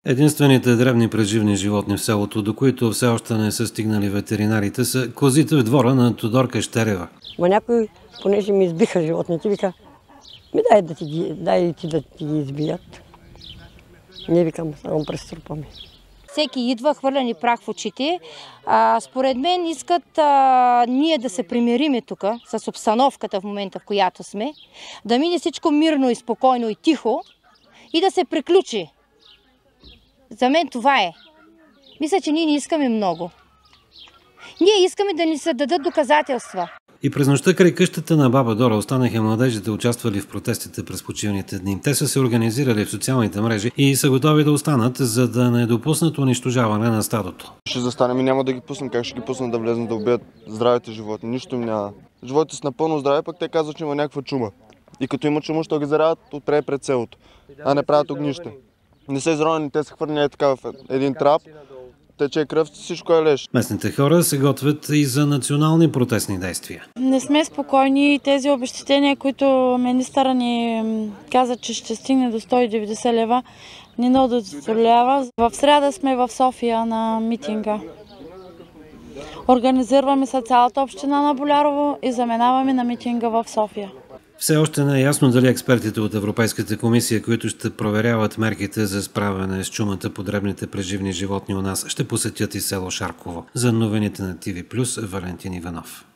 Единствените дребни преживни животни в селото, до които все още не са стигнали ветеринарите, са козите в двора на Тодорка Щерева. Ма някой, понеже ми избиха животните, вика, дай ти да ти ги избият. Не викам, само преструпаме. Всеки идва, хвърля ни прах в очите. Според мен искат ние да се примириме тук с обстановката в момента, в която сме, да мине всичко мирно и спокойно и тихо и да се приключи. За мен това е. Мисля, че ние не искаме много. Ние искаме да ни се дадат доказателства. И през нощта край къщата на баба Дора останаха младежите, участвали в протестите през почивните дни. Те са се организирали в социалните мрежи и са готови да останат, за да не допуснат унищожаване на стадото. Ще застанем и няма да ги пуснем. Как ще ги пуснат да влезнат да убият здравите животни? Нищо им няма. Животите са напълно здрави, пък те казват, че има някаква чума. И като има чума, ще ги заравят отпред пред селото, а не правят огнище. Не са изронени, те са хвърлени така в един трап. Тече кръв, всичко е леш. Местните хора се готвят и за национални протестни действия. Не сме спокойни. Тези обезщетения, които министъра ни каза, че ще стигне до 190 лева, не удовлетворява. В сряда сме в София на митинга. Организираме се цялата община на Болярово и заминаваме на митинга в София. Все още не е ясно дали експертите от Европейската комисия, които ще проверяват мерките за справяне с чумата по дребните преживни животни у нас, ще посетят и село Шарково. За новините на ТV+, Валентин Иванов.